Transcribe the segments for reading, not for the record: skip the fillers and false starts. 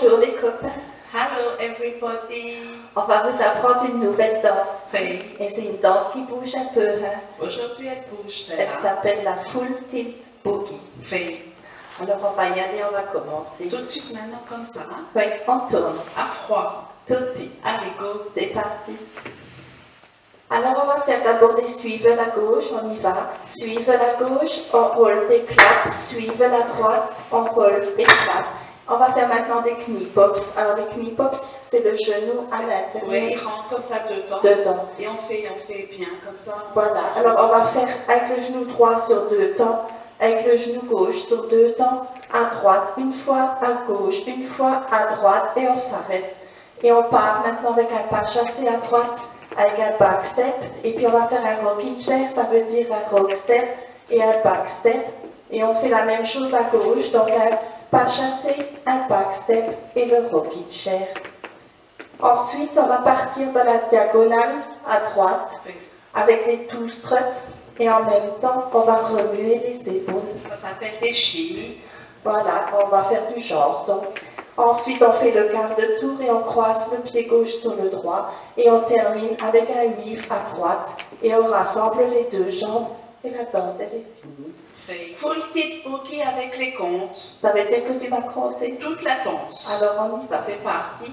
Bonjour les copains. Hello everybody. On va vous apprendre une nouvelle danse. Faye. Et c'est une danse qui bouge un peu. Hein. Aujourd'hui elle bouge. Elle s'appelle la Full Tilt Boogie. Faye. Alors on va y aller, on va commencer. Tout de suite maintenant comme ça. Hein? Oui, on tourne. À froid. Tout de suite. Allez go. C'est parti. Alors on va faire d'abord des suivez la gauche, on y va. Suivez la gauche, on roule des claps. Suivez la droite, on roule des claps. On va faire maintenant des knee pops. Alors les knee pops, c'est le genou à l'intérieur. Oui, il rentre comme ça dedans. Dedans. Et on fait bien comme ça. Voilà. Alors on va faire avec le genou droit sur 2 temps, avec le genou gauche sur 2 temps, à droite, une fois à gauche, une fois à droite, et on s'arrête. Et on part maintenant avec un pas chassé à droite, avec un back step, et puis on va faire un rocking chair, ça veut dire un rock step et un back step. Et on fait la même chose à gauche, donc un pas chassé, un back step et le rocking chair. Ensuite, on va partir de la diagonale à droite avec les two struts et en même temps, on va remuer les épaules. Ça s'appelle des chines. Voilà, on va faire du genre. Donc, ensuite, on fait le quart de tour et on croise le pied gauche sur le droit et on termine avec un weave à droite et on rassemble les deux jambes et la danse, elle est finie. Full tilt boogie avec les comptes. Ça veut dire que tu vas compter? Toute la danse. Alors, on y va. C'est parti.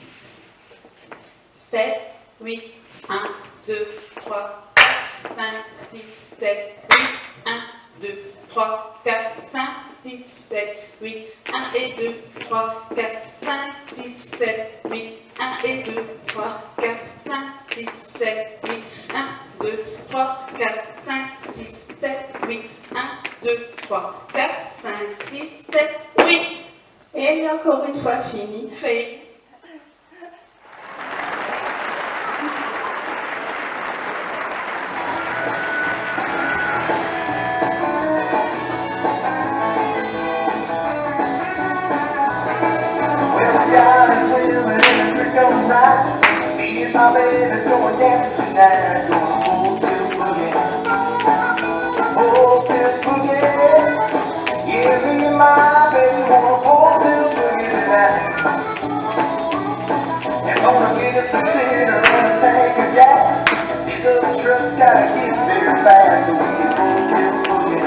7, 8, 1, 2, 3, 4, 5, 6, 7, 8, 1, 2, 3, 4, 5, 6, 7, 8, 1 et 2, 3, 4, 5, 6, 7, 8, 1 et 2, 3, 4, 5, 6, 7, 8, 1, 2, 3, 4, 5, 6, 7, 8, 1, 2, 3, 4, 5, 6, 7, 8. Et elle est encore une fois finie. Fait. Me and my baby's going dancing tonight. Gonna full tilt boogie, full tilt boogie. Yeah, me and my baby wanna full tilt boogie tonight. And gonna get us a cigarette and a tank of gas. These little trucks gotta get there fast so we can full tilt boogie,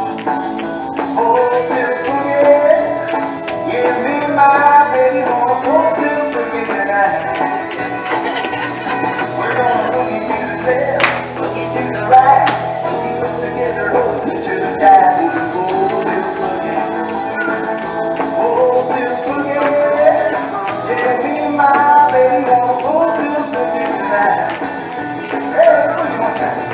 full tilt boogie. Yeah, me and my baby wanna full tilt boogie tonight. We're gonna boogie to the left, boogie to the right, boogie close together, boogie to the sky, boogie full tilt boogie, full tilt boogie. Yeah, me and my baby wanna full tilt boogie tonight. Hey, boogie one time.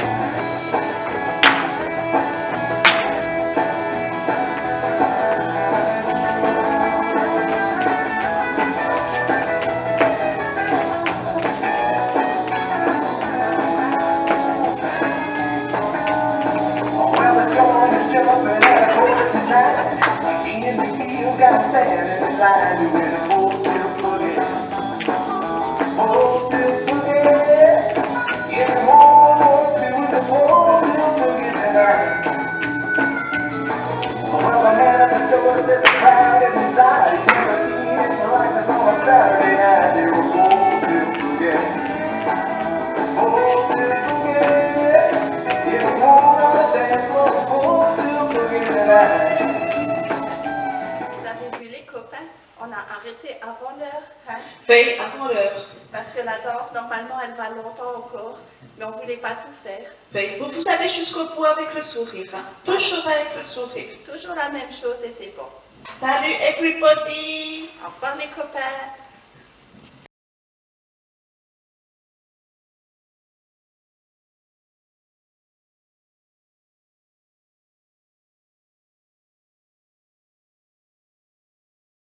Got standing in line doing a full tilt boogie, full tilt boogie. Yeah, we wanna do the full tilt boogie tonight. Well, the man at the door says it's crowded inside. You never seen anything like this on a Saturday night. They're a full tilt boogie, full tilt boogie. Yeah, we wanna dance for the full tilt boogie tonight. On a arrêté avant l'heure, hein? Fait avant l'heure. Parce que la danse, normalement, elle va longtemps encore, mais on ne voulait pas tout faire. Fait, vous allez jusqu'au bout avec le sourire, hein? Toujours avec le sourire. Toujours la même chose et c'est bon. Salut everybody! Au revoir les copains!